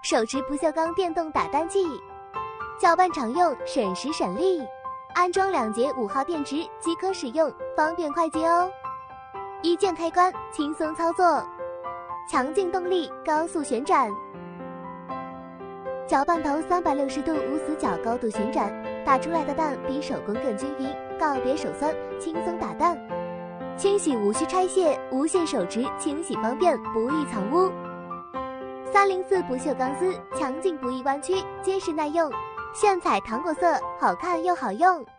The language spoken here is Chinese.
手持不锈钢电动打蛋器，搅拌常用，省时省力。安装2节5号电池即可使用，方便快捷哦。一键开关，轻松操作。强劲动力，高速旋转。搅拌头360度无死角高度旋转，打出来的蛋比手工更均匀，告别手酸，轻松打蛋。清洗无需拆卸，无线手持，清洗方便，不易藏污。304不锈钢丝，强劲不易弯曲，结实耐用，炫彩糖果色，好看又好用。